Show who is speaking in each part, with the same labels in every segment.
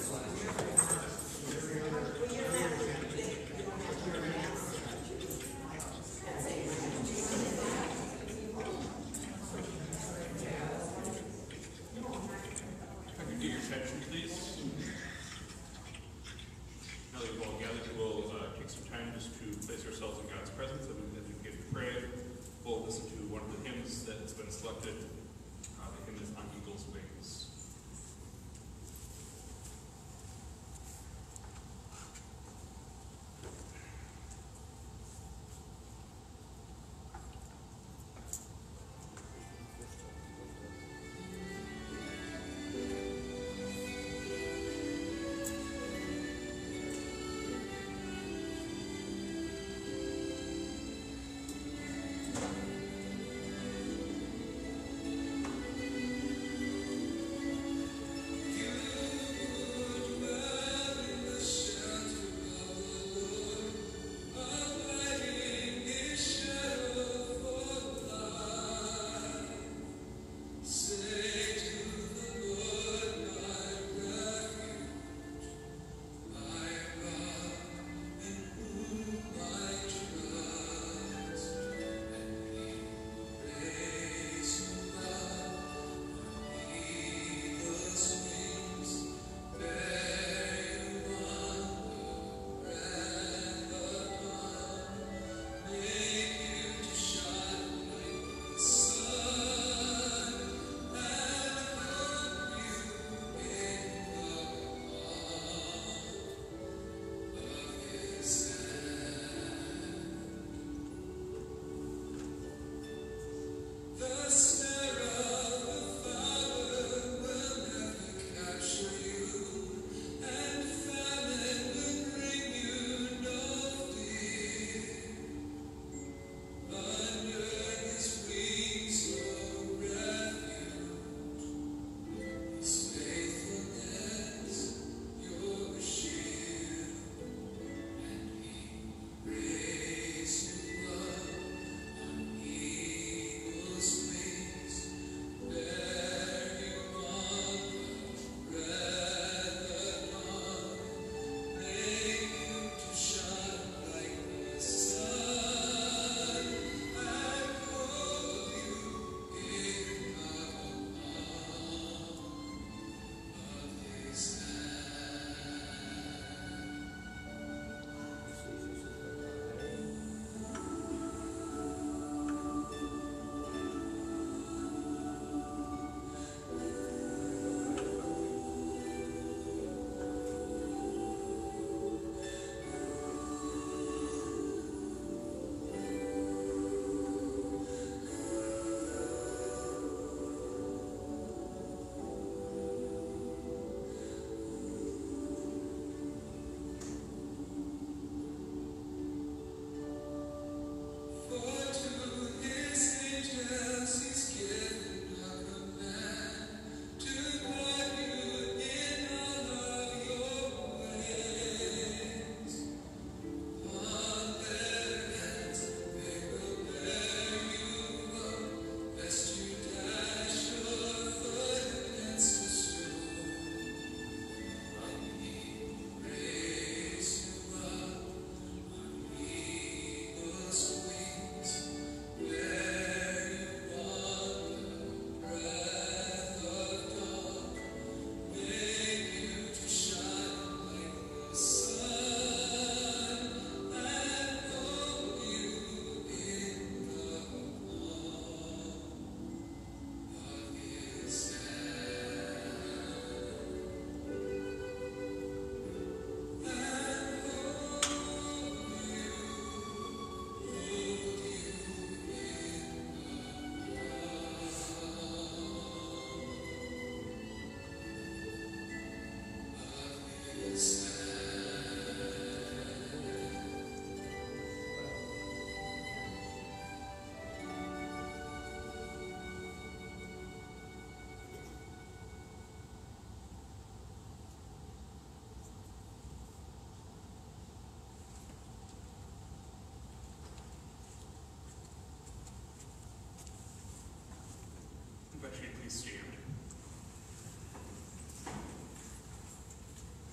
Speaker 1: Please stand.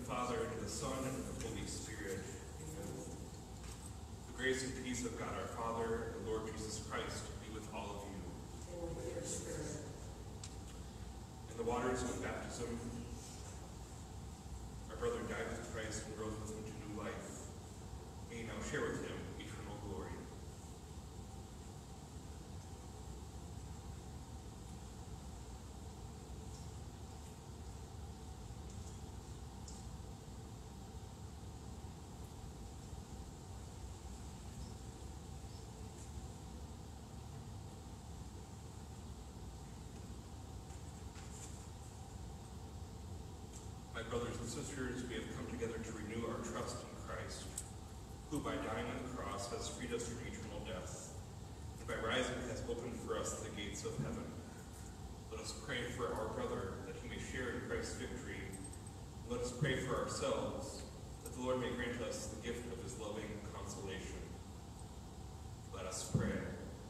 Speaker 1: Father, and to the Son, and to the Holy Spirit. Amen. The grace and peace of God our Father, and the Lord Jesus Christ, be with all of you.
Speaker 2: And with your spirit.
Speaker 1: In the waters of baptism, our brother died with Christ and rose with him to new life. May you now share with him eternal glory. My brothers and sisters, we have come together to renew our trust in Christ, who by dying on the cross has freed us from eternal death, and by rising has opened for us the gates of heaven. Let us pray for our brother, that he may share in Christ's victory. Let us pray for ourselves, that the Lord may grant us the gift of his loving consolation. Let us pray.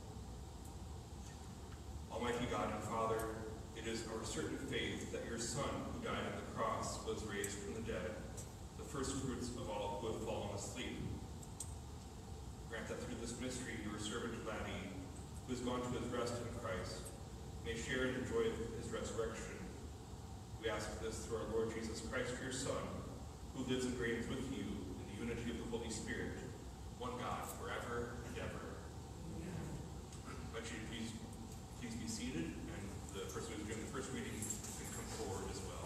Speaker 1: Almighty God and Father, it is our certain faith that your Son, who died on the cross, was raised from the dead, the first fruits of all who have fallen asleep. Grant that through this mystery your servant Laddie, who has gone to his rest in Christ, may share in the joy of his resurrection. We ask this through our Lord Jesus Christ, your Son, who lives and reigns with you in the unity of the Holy Spirit, one God, forever and ever. Amen. I invite you to please be seated, and the person who's doing the first reading can come forward as well.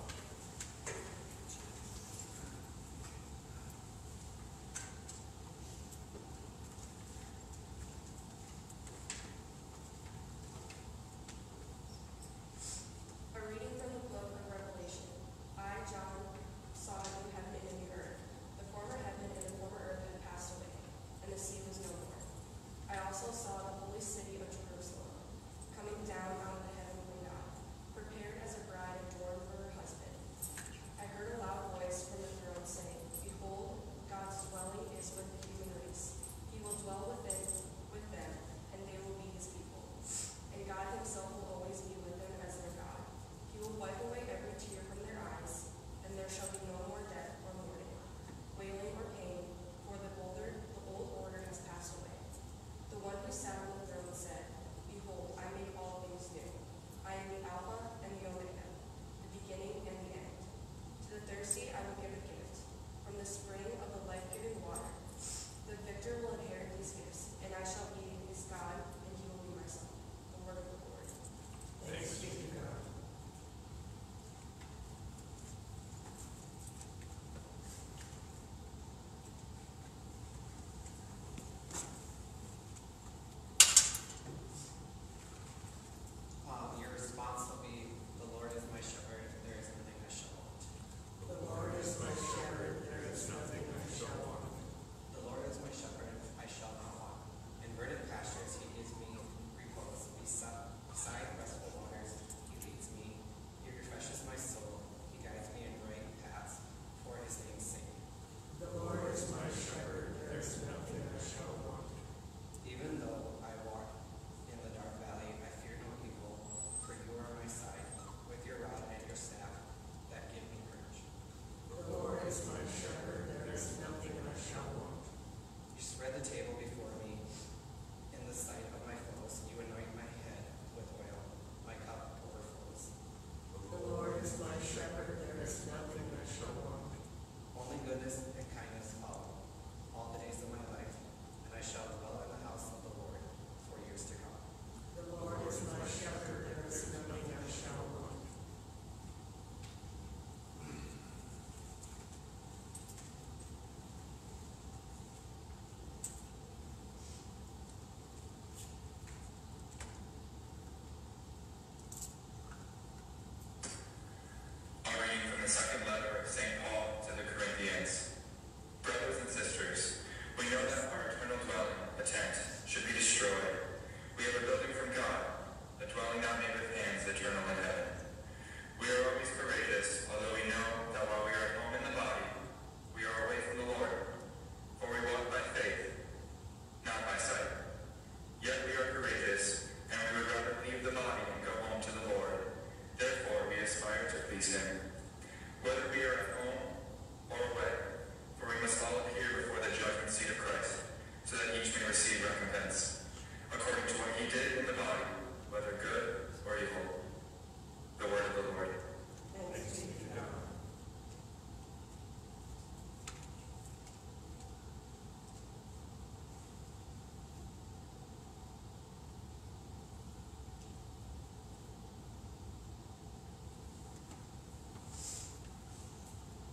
Speaker 3: A reading from the book of Revelation. I, John, saw a new heaven and a new earth. The former heaven and the former earth had passed away, and the sea was no more. I also saw the holy city of Jerusalem, coming down out of the heaven from God, prepared as a bride adorned for her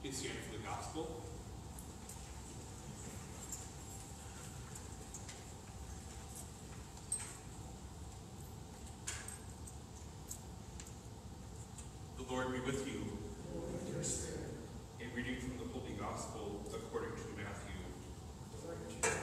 Speaker 1: Please stand for the gospel. The Lord be with you.
Speaker 2: And with your spirit.
Speaker 1: A reading from the Holy Gospel according to Matthew.
Speaker 2: Glory to you.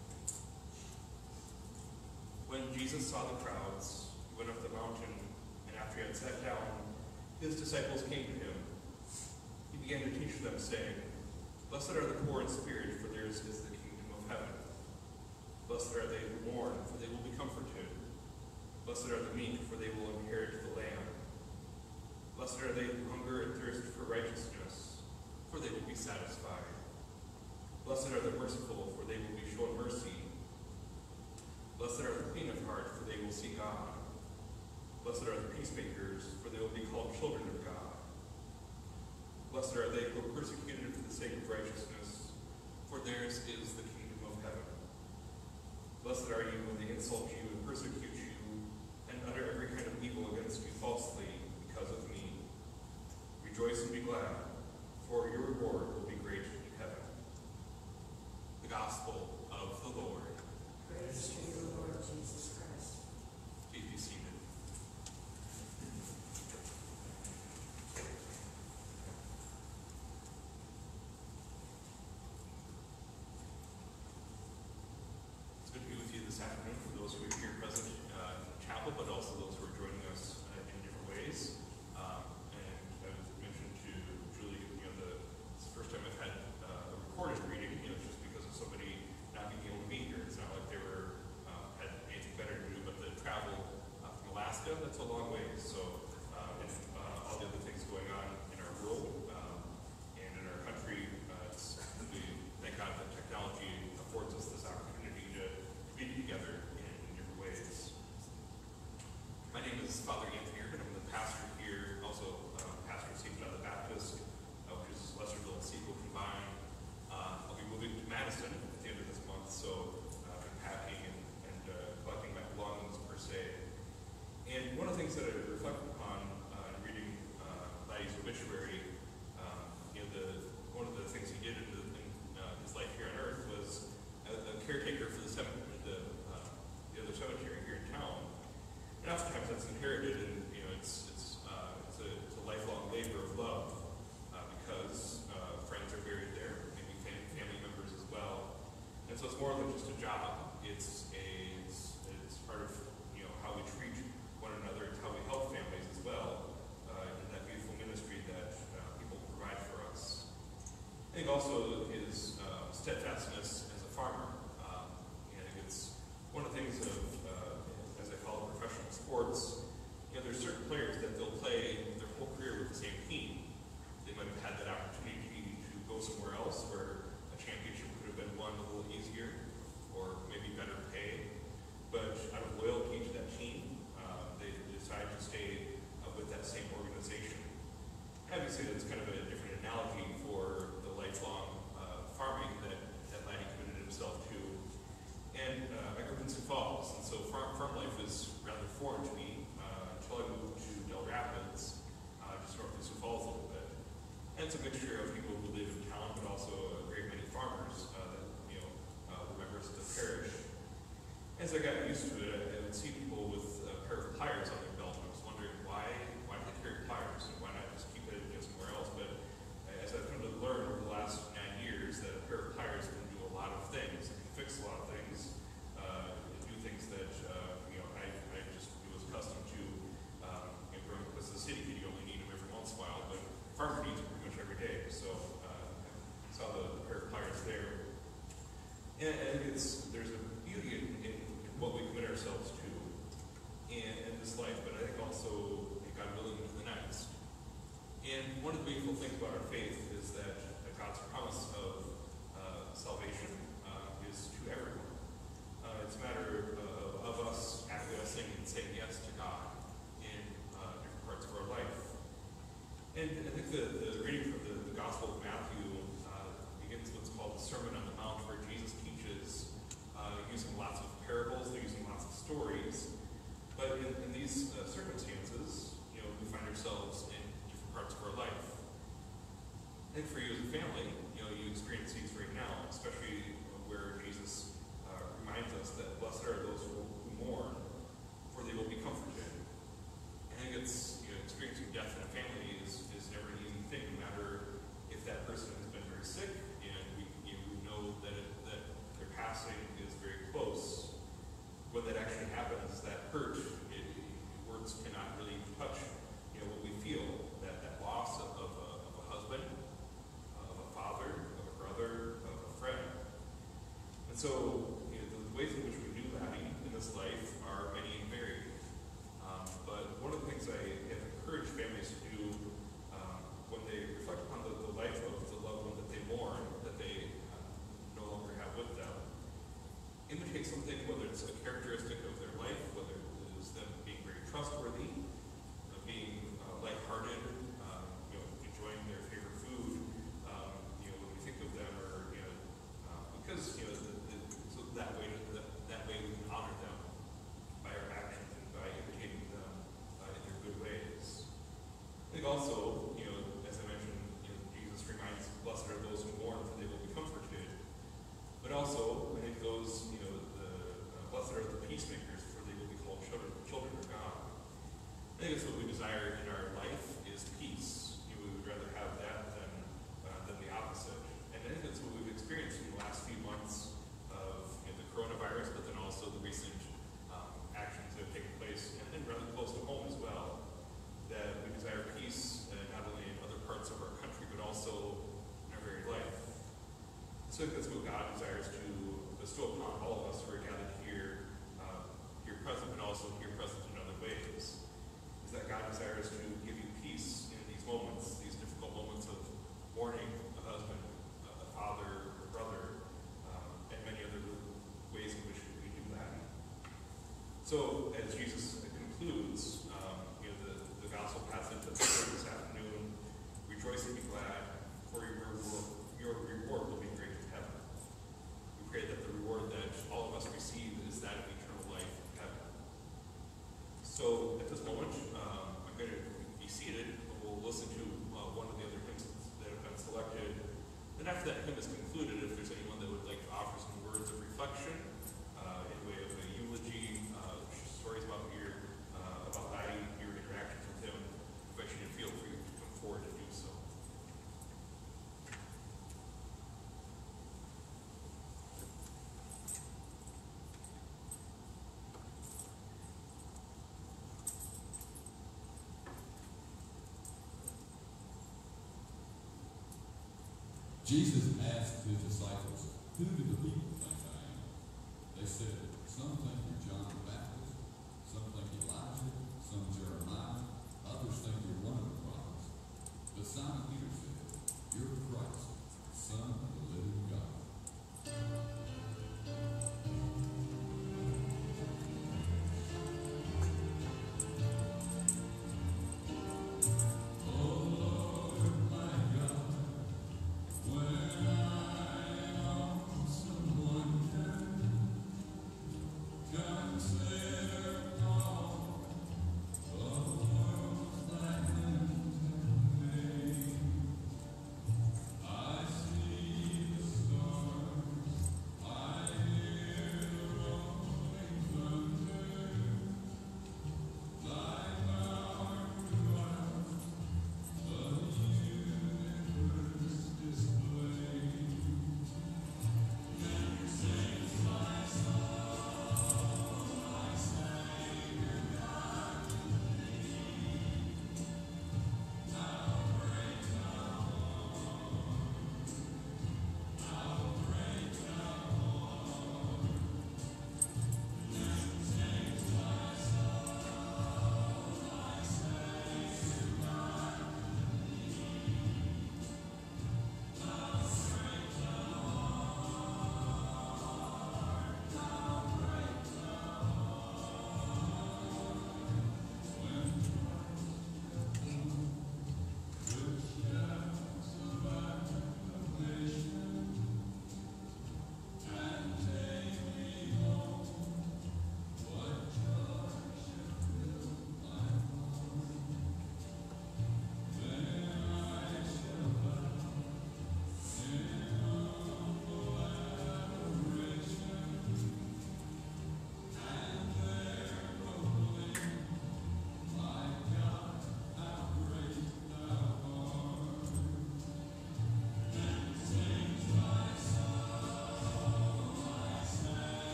Speaker 1: When Jesus saw the crowds, he went up the mountain, and after he had sat down, his disciples came to him. He began to teach them, saying, "Blessed are the poor in spirit, for theirs is the kingdom of heaven. Blessed are they who mourn, for they will be comforted. Blessed are the meek, for they will inherit the land. Blessed are they who hunger and thirst for righteousness, for they will be satisfied. Blessed are the merciful, for they will be shown mercy. Blessed are the clean of heart, for they will see God. Blessed are the peacemakers, for they will be called children of God. Blessed are they who are persecuted for the sake of righteousness, for theirs is the kingdom of heaven. Blessed are you when they insult you and persecute you, and utter every kind of evil against you falsely because of me. Rejoice and be glad, for your reward will be great in heaven." The Gospel of the Lord.
Speaker 2: Praise to you, Lord Jesus Christ.
Speaker 1: Please be seated. It's good to be with you this afternoon, for those who are here present in the chapel, but also those who are joining us in different ways. And I mentioned to Julie, it's the first time I've had a recorded reading, just because of somebody not being able to be here. It's not like they had anything better to do, but the travel from Alaska, that's a long way. So, and all the other things going on in our world and in our country, we thank God that technology affords us this opportunity to be together in different ways. My name is Father Anthony, and I'm the pastor here, also pastor of St. John the Baptist, which is Lesterville and Sequel combined. I'll be moving to Madison at the end of this month, so I've been packing and collecting my belongings per se. And one of the things that I reflected upon in reading Laddie's obituary, one of the things he did in his life here on earth was a caretaker for the other cemetery here in town. And oftentimes that's inherited, and it's a lifelong labor of love because friends are buried there, maybe family members as well. And so it's more than just a job. It's part of how we treat one another. It's how we help families as well in that beautiful ministry that people provide for us. I think also his steadfastness as a farmer. I think it's one of the things of, as I call it, professional sports. There's certain players that they'll play their whole career with the same team. They might have had that opportunity to go somewhere else where a championship could have been won a little easier or maybe better pay. But out of loyalty to that team, they decide to stay with that same organization. Obviously, that's kind of a different analogy for the lifelong farming that Laddie committed himself to. And I grew up in Sioux Falls, and so farm life is rather foreign to me until I moved to Del Rapids, just north of Sioux Falls a little bit. And it's a mixture of people who live in town, but also a great many farmers that were members of the parish. As I got used to it, I would see people with a pair of pliers on their belt. I was wondering why do they carry pliers, and why not just keep it somewhere else? But as I've come to learn over the last 9 years, that a pair of pliers can do a lot of things. It can fix a lot of things, do things that I just was accustomed to. Growing up as a city kid, you only need them every once in a while, but farmer needs them pretty much every day. So I saw the pair of pliers there. And I think there's a beauty in what we commit ourselves to in this life, but I think also, God willing, to the next. And one of the beautiful things about our faith is that God's promise of salvation is to everyone. It's a matter of us acquiescing and saying yes to God in different parts of our life. And I think the reading from the Gospel of Matthew begins what's called the Sermon on the Mount, where Jesus teaches using lots of parables, they're using lots of stories. But in these circumstances, we find ourselves in different parts of our life. I think for you this life are many and varied. But one of the things I have encouraged families to do when they reflect upon the life of the loved one that they mourn, that they no longer have with them, imitate something, whether it's a characteristic of their life, whether it is them being very trustworthy, being lighthearted, enjoying their favorite food, when we think of them, or because so that way we can honor them by our actions and by imitating them in their good ways. I think also, as I mentioned, Jesus reminds, blessed are those who mourn, for they will be comforted. But also, I think those, blessed are the peacemakers, for they will be called children of God. I think that's what we desire in our life, is peace. We would rather have that than the opposite. And I think that's what we've experienced in the last few months of the coronavirus, but then also the recent actions that have taken place, and rather close to home as well, that we desire peace not only in other parts of our country, but also in our very life. So I think that's what God desires to bestow upon all of us who are gathered here present, but also here present in other ways. Is that God desires to give you peace in these moments, these difficult moments of mourning a husband, a father, a brother, and many other ways in which we do that. So as Jesus concludes, the gospel passage that we heard this afternoon, rejoice and be glad, for your reward will be great in heaven. We pray that the reward that all of us receive is that of eternal life in heaven. So at this moment, I'm going to be seated, and we'll listen to one of the other hymns that have been selected. Then after that hymn is concluded, if there's anyone that would like to offer some words of reflection in way of a eulogy, stories about Laddie, your interactions with him, I invite you to feel free to come forward and do so.
Speaker 4: Jesus asked his disciples, "Who do the people think I am?" They said, "Some think you're John the Baptist, some think Elijah, some Jeremiah, others think you're one of the prophets." But Simon Peter said, "You're Christ, Son of the living God." Come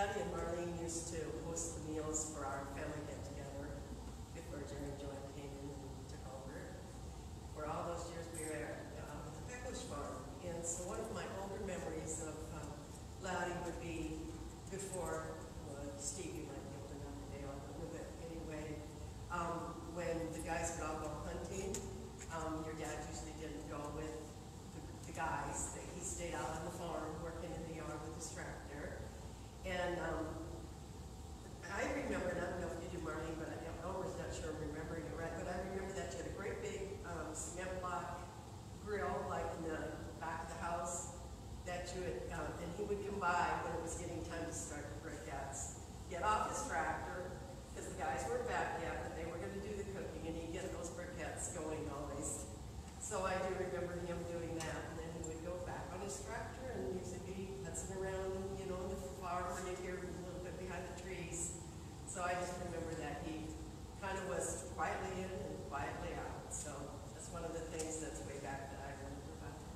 Speaker 5: Laddie and Marlene used to host the meals for our family get-together before Jerry Joy came in and took over. For all those years we were at the Pechous farm. And so one of my older memories of Laddie would be before, Steve, you might be able to know today a little bit anyway, when the guys would all go hunting. Your dad usually didn't go with the guys. He stayed out on the farm working in the yard with his tractor. And I remember, and I don't know if you do, Marlene, but Elmer's not sure I'm remembering it right, but I remember that you had a great big cement block grill, like in the back of the house, that you would, and he would come by when it was getting time to start the briquettes, get off his tractor, because the guys weren't back yet, but they were going to do the cooking, and he'd get those briquettes going always. So I do remember him doing that, and then he would go back on his tractor and usually be putzing around, you know, in the farm, and you'd hear him a little bit behind the trees. So I just remember that he kind of was quietly in and quietly out. So that's one of the things that's way back that I remember about him.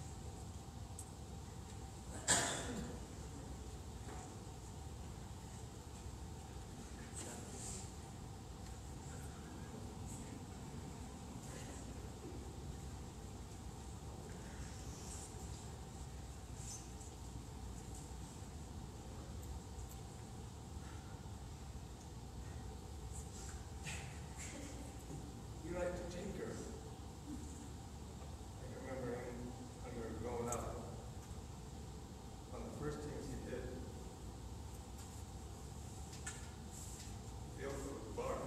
Speaker 6: You like to tinker. I can remember him when we were growing up. One of the first things he did, built a barn.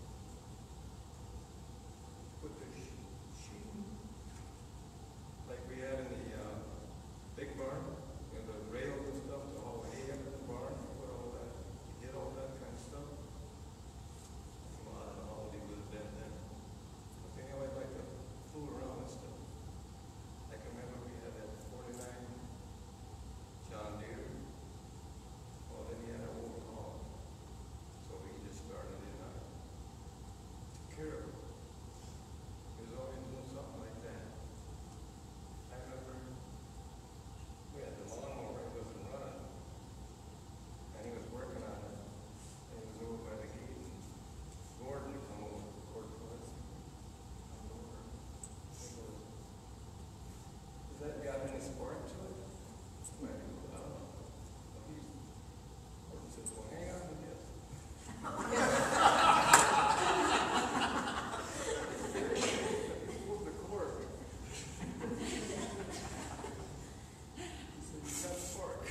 Speaker 6: Put the sheeting, like we had in the big barn, you know, the rails and stuff to haul hay up in the barn, put all that, he did all that kind of stuff. Come on, I don't know how old he would have been then. But they always like to fool around and stuff. I can remember we had that 49 John Deere. Well, then he had an old hog. So he just started in Carol. He was always doing something like that. I remember we had the lawnmower, it wasn't running. And he was working on it. And he was over by the gate. And Gordon would come over, Gordon was. Come over. He goes, "Has that got any spark to it?" Well, he goes, "I don't know." Well, Gordon says, "Well, hang on to this." He pulled the cord. He said, "You got spark."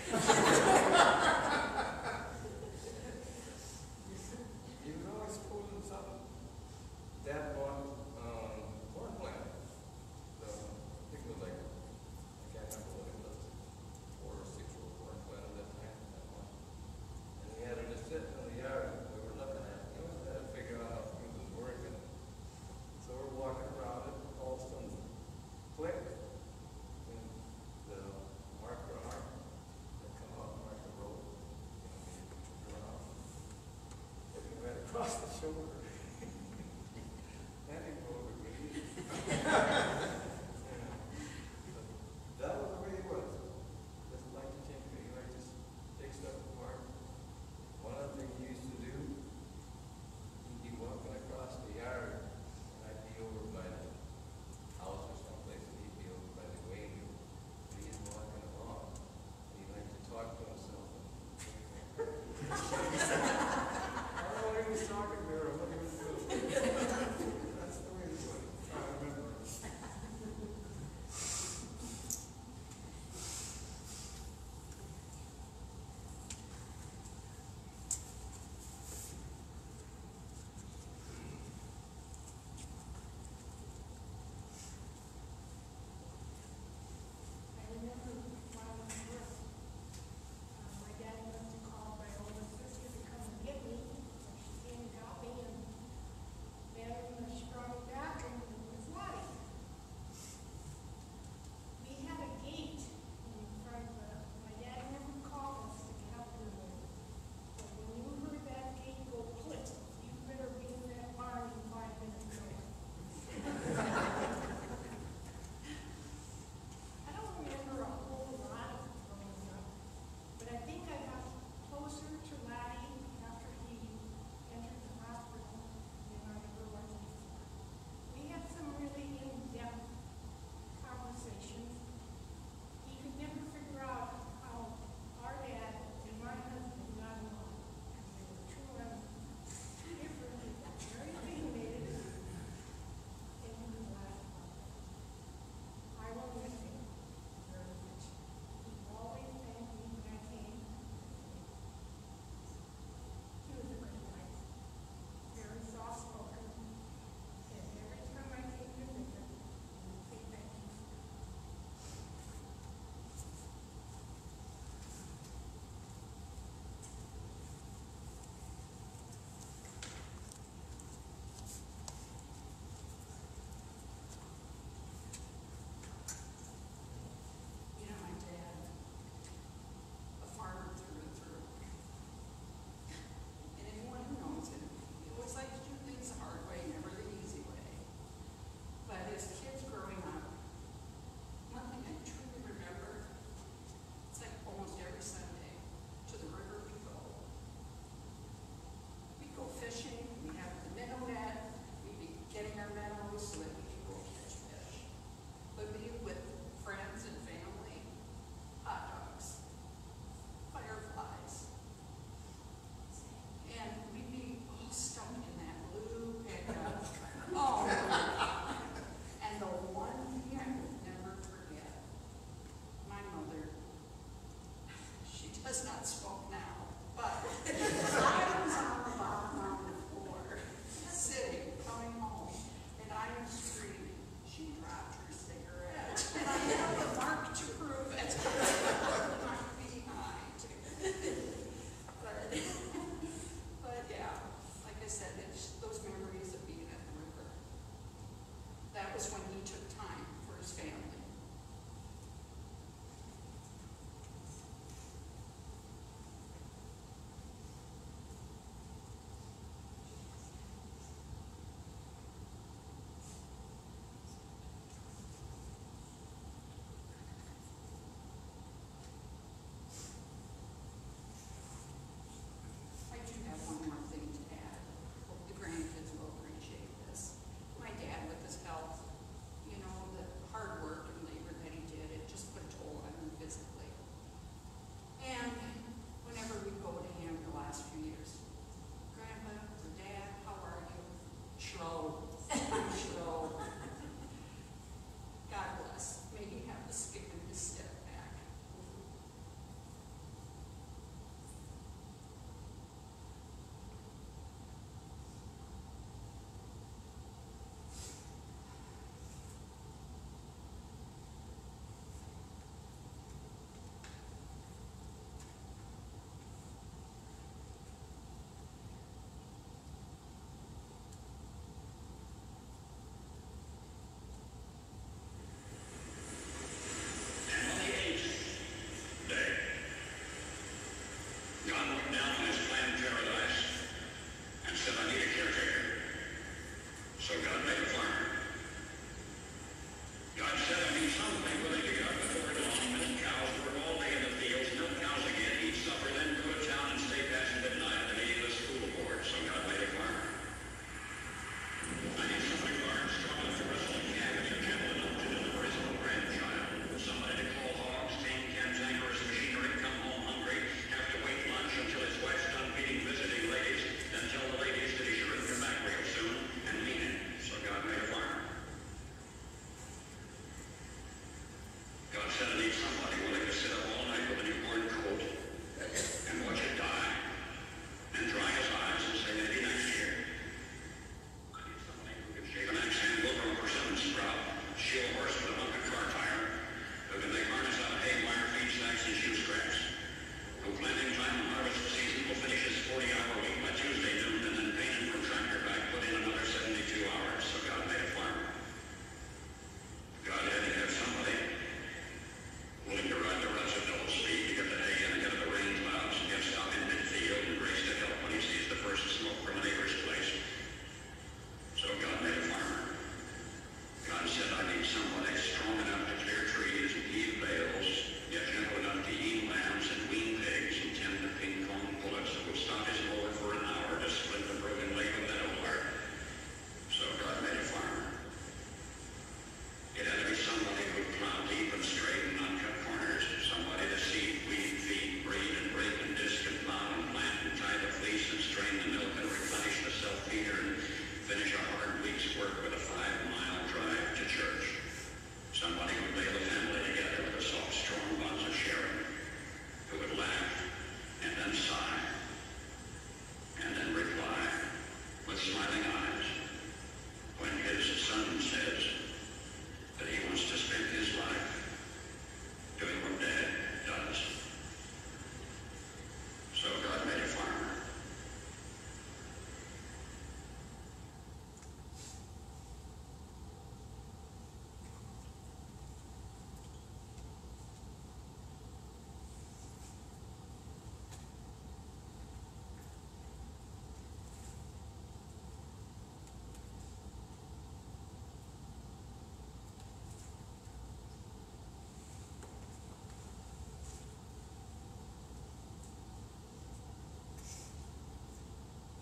Speaker 6: He was always pulling something. Dad bought corn plant. I think it was like, I can't remember what it was, 4 or 6 row corn plant at that time. That one. And he had it just sitting in the yard. We were looking at it. We always had to figure out how he was working. So we're walking around it. All of a sudden, click. And the marker arm that come up, mark the road. You know, around. Hit me right across the shoulder. That didn't go over good either. That was the way he was. Doesn't like to tinker. He liked to take stuff apart. One other thing he used to do, he'd be walking across the yard, and I'd be over by the house or someplace, and he'd be over by the wagon. And he's walking along, and he liked to talk to himself. I don't know what he was talking to or what he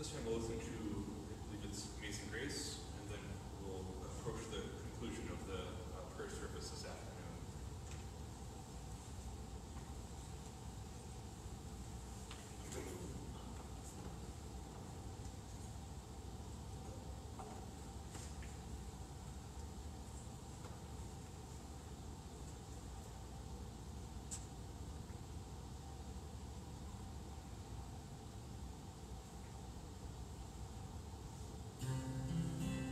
Speaker 1: this time we'll listen to, I believe it's Amazing Grace, and then we'll approach the conclusion of the prayer service this afternoon.
Speaker 4: Thank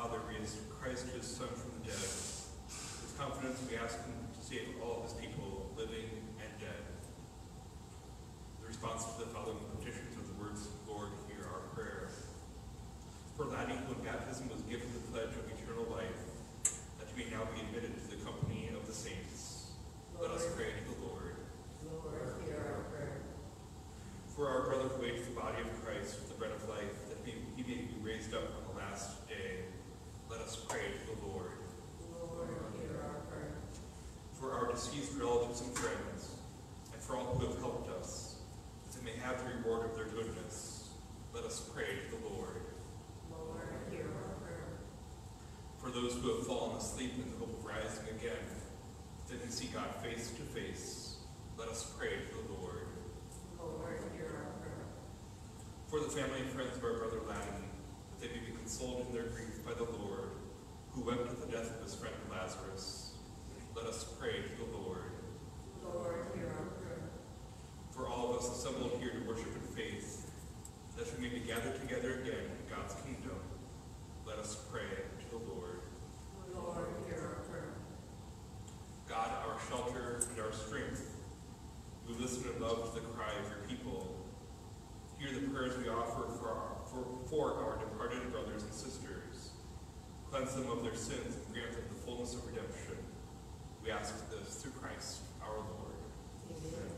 Speaker 1: Father raised Christ, his Son, from the dead, with confidence we ask him to save all of his people, living and dead. The response to the following petitions are the words, Lord, hear our prayer. For Laddie, who in baptism was given the pledge of eternal life, that he may now be admitted to the company of the saints. Let us pray to the Lord.
Speaker 2: Lord, hear our prayer.
Speaker 1: For our brother who ate the body of Christ, the bread of life, that he may be raised up on the last day, let us pray to the Lord.
Speaker 2: Lord, hear our prayer.
Speaker 1: For our deceased relatives and friends, and for all who have helped us, that they may have the reward of their goodness, let us pray to the Lord.
Speaker 2: Lord, hear our prayer.
Speaker 1: For those who have fallen asleep in the hope of rising again, that they may see God face to face, let us pray to the Lord.
Speaker 2: Lord, hear our prayer.
Speaker 1: For the family and friends of our brother Laddie, that they may be consoled in their grief by the Lord, who wept at the death of his friend Lazarus, let us pray to the Lord.
Speaker 2: Lord, hear our prayer.
Speaker 1: For all of us assembled here to worship in faith, that we may be gathered together again in God's kingdom, let us pray to the Lord.
Speaker 2: Lord, hear our prayer.
Speaker 1: God, our shelter and our strength, who listen and love to the cry of your people, hear the prayers we offer for our departed brothers and sisters. Cleanse them of their sins and grant them the fullness of redemption. We ask this through Christ our Lord.
Speaker 2: Amen.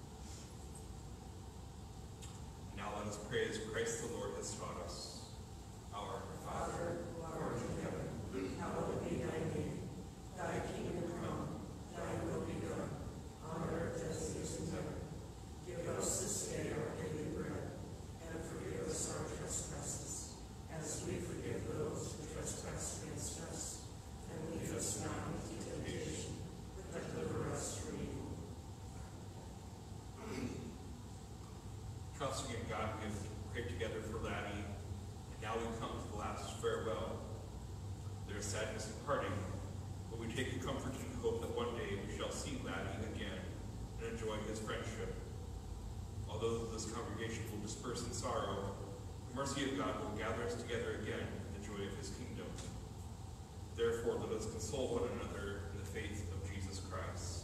Speaker 1: Now let us pray as Christ the Lord has taught us. Our
Speaker 2: Father, who art in heaven, hallowed be thy name. Thy kingdom come, thy will be done, on earth as it is in heaven. Give us this day our daily bread, and forgive us our trespasses, as we forgive those who trespass against us. And lead us not into temptation, but deliver us from evil.
Speaker 1: trusting in God, we have prayed together for Laddie, and now we come to the last farewell. There is sadness in parting, but we take comfort in hope that one day we shall see Laddie again and enjoy his friendship. Although this congregation will disperse in sorrow, the mercy of God will gather us together again in the joy of his kingdom. Therefore, let us console one another in the faith of Jesus Christ.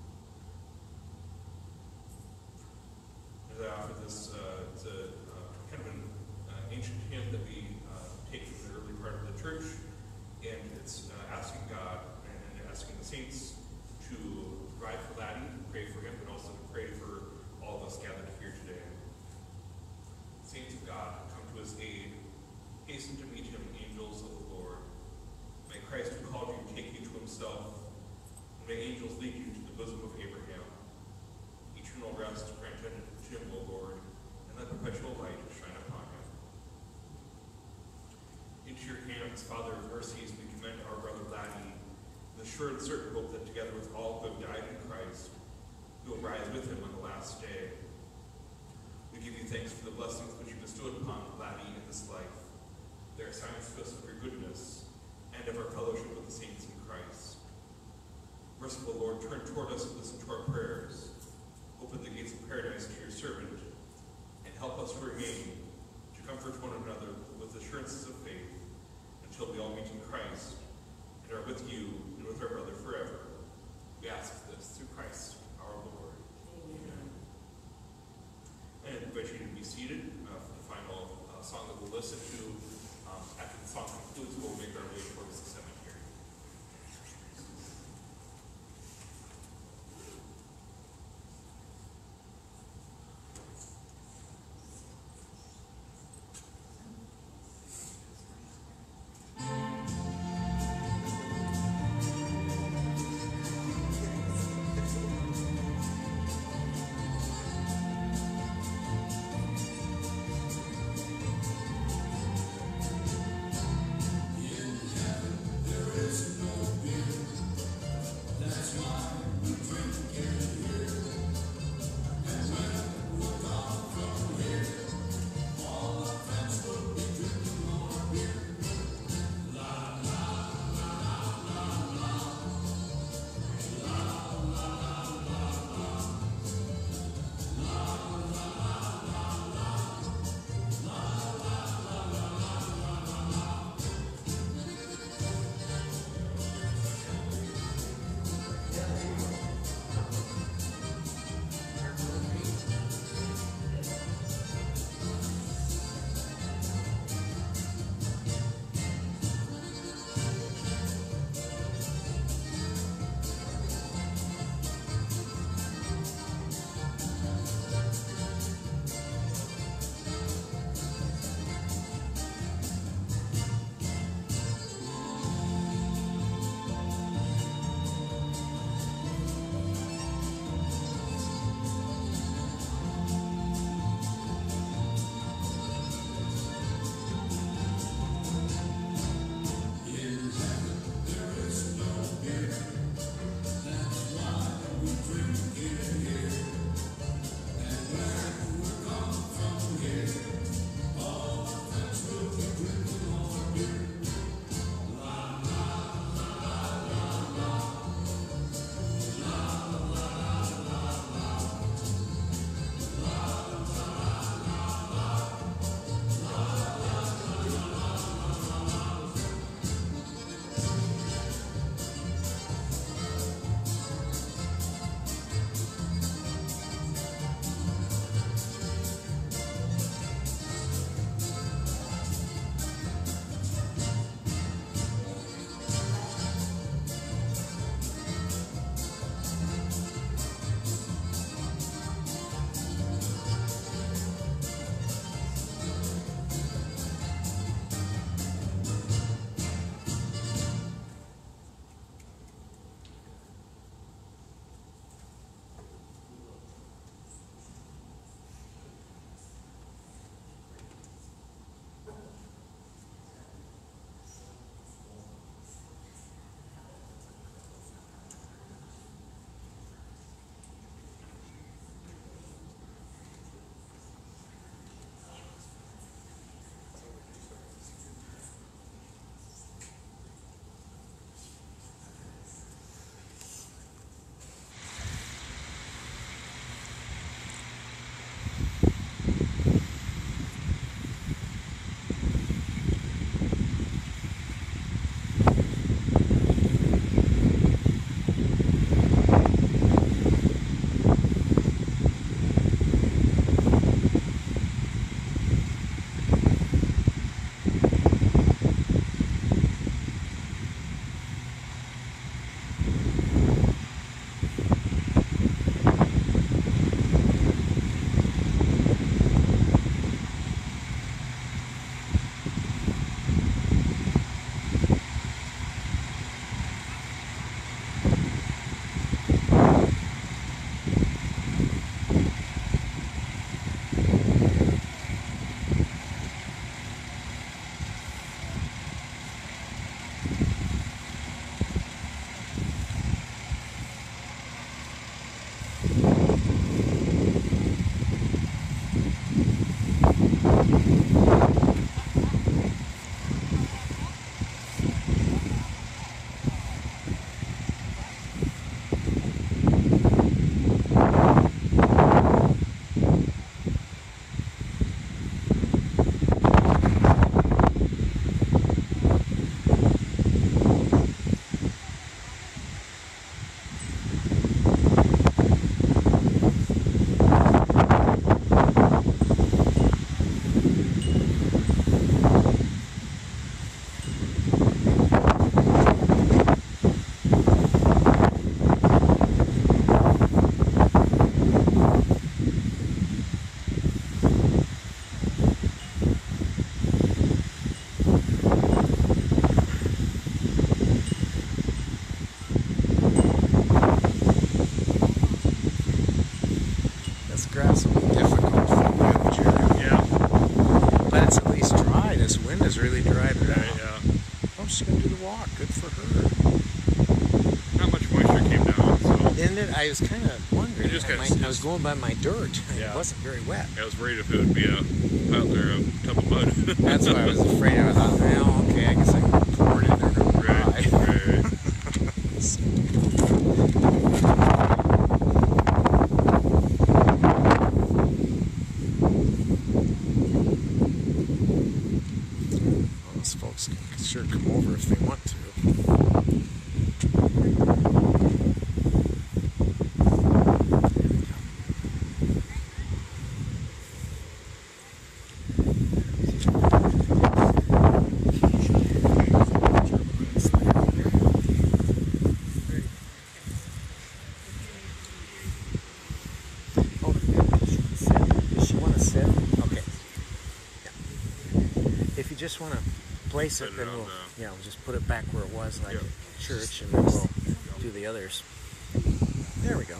Speaker 1: As I offer this, it's a kind of an ancient hymn that we take from the early part of the church, and it's asking God and asking the saints to provide for Laddie, pray for him, and also to pray for all of us gathered here today. Saints of God, come to his aid. Hasten to meet him, angels of the Lord. May Christ who called you take you to himself, and may angels lead you to the bosom of Abraham. Eternal rest granted to him, O Lord, and let perpetual light shine upon him. Into your hands, Father of mercies, we commend our brother Laddie, in the sure and certain hope that together with all who have died in Christ, we will rise with him on the last day. We give you thanks for the blessings which you bestowed upon Laddie in this life. They are signs to us of your goodness and of our fellowship with the saints in Christ. Merciful Lord, turn toward us and listen to our prayers. Open the gates of paradise to your servant, and help us to remain, to comfort one another with assurances of faith, until we all meet in Christ, and are with you and with our brother forever. We ask this through Christ our Lord.
Speaker 2: Amen.
Speaker 1: And I invite you to be seated for the final song that we'll listen to. After the song concludes, we'll make our way towards the cemetery.
Speaker 7: grass will be difficult for you, Jerry.
Speaker 8: Yeah.
Speaker 7: But it's at least dry. This wind has really dried it out.
Speaker 8: Yeah.
Speaker 7: I'm just going to do the walk. Good for her.
Speaker 8: Not much moisture came down, so.
Speaker 7: Didn't it? I was kind of wondering.
Speaker 8: It just got-
Speaker 7: I was going by my dirt.
Speaker 8: Yeah.
Speaker 7: It wasn't very wet.
Speaker 8: I was worried if it would be a tub of mud.
Speaker 7: That's why I was afraid. I thought, well, okay, I guess I can pour it in there.
Speaker 8: Right.
Speaker 7: Those folks can sure come over if they want to. Does she want to sit? Okay. Yeah. If you just want to place it,
Speaker 8: Put it
Speaker 7: then
Speaker 8: on
Speaker 7: we'll,
Speaker 8: the-
Speaker 7: yeah, we'll just put it back where it was, like
Speaker 8: Yep.
Speaker 7: at church, and then we'll do the others. There we go.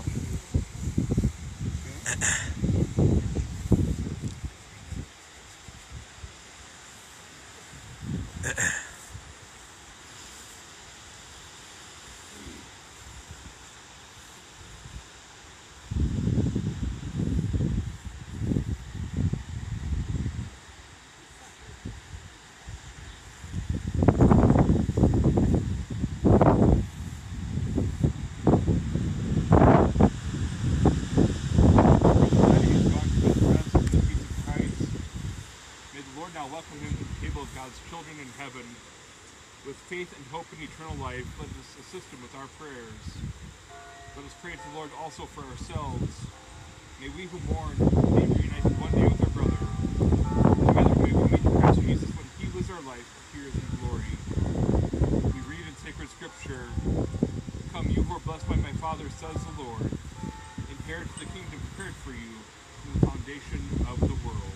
Speaker 1: Welcome him to the table of God's children in heaven. With faith and hope in eternal life, let us assist him with our prayers. Let us pray to the Lord also for ourselves. May we who mourn may be united one day with our brother. Together may we meet Christ Jesus when he was our life, appears in glory. We read in sacred scripture, "Come, you who are blessed by my Father, says the Lord, inherit the kingdom prepared for you from the foundation of the world."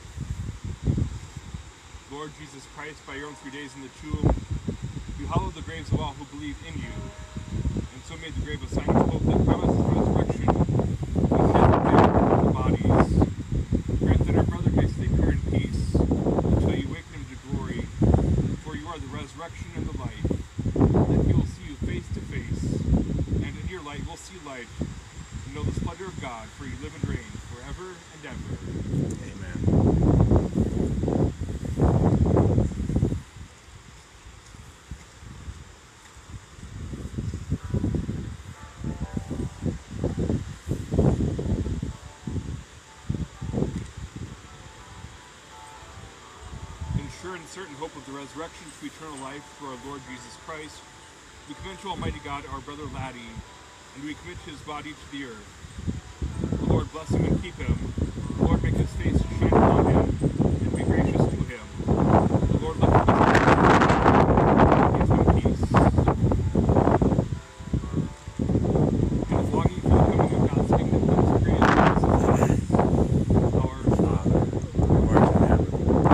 Speaker 1: Lord Jesus Christ, by your own 3 days in the tomb, you hallowed the graves of all who believe in you, and so made the grave a sign of hope that promises resurrection with the bodies. Grant that our brother may sleep here in peace until you waken him to glory, for you are the resurrection and the life, that he will see you face to face, and in your light will see light, and know the splendor of God, for you live and reign forever and ever.
Speaker 7: Amen.
Speaker 1: Sure and certain hope of the resurrection to eternal life through our Lord Jesus Christ, we commend to Almighty God our brother Laddie, and we commit his body to the earth. The Lord bless him and keep him. The Lord make his face to shine upon him, and be gracious to him. The Lord lift up his heart, and give him peace. And with longing for the coming of God's kingdom, let us pray in Jesus' name. Our
Speaker 7: Father, who art in heaven,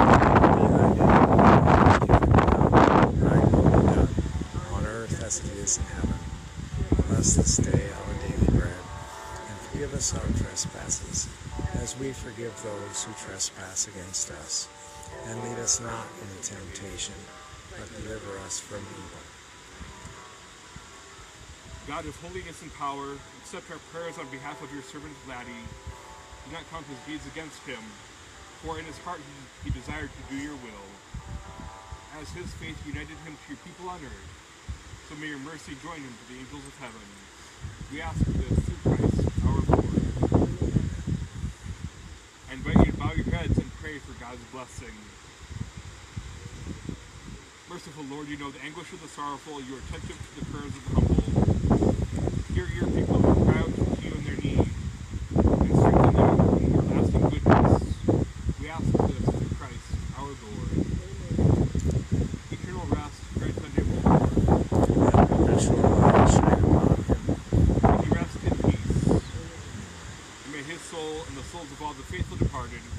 Speaker 7: as it is in heaven. Bless this day our daily bread, and forgive us our trespasses, as we forgive those who trespass against us. And lead us not into temptation, but deliver us from evil.
Speaker 1: God of holiness and power, accept our prayers on behalf of your servant Laddie. Do not count his deeds against him, for in his heart he desired to do your will. As his faith united him to your people on earth, so may your mercy join him to the angels of heaven. We ask this through Christ our Lord. I invite you to bow your heads and pray for God's blessing. Merciful Lord, you know the anguish of the sorrowful. You are attentive to the prayers of the humble. Hear your people who cry out to you in their need, and strengthen them in your lasting goodness. We ask this through Christ our Lord. Eternal rest, grant unto him, O Lord.
Speaker 7: Perpetual light shine upon him.
Speaker 1: May he rest in peace. And may his soul and the souls of all the faithful departed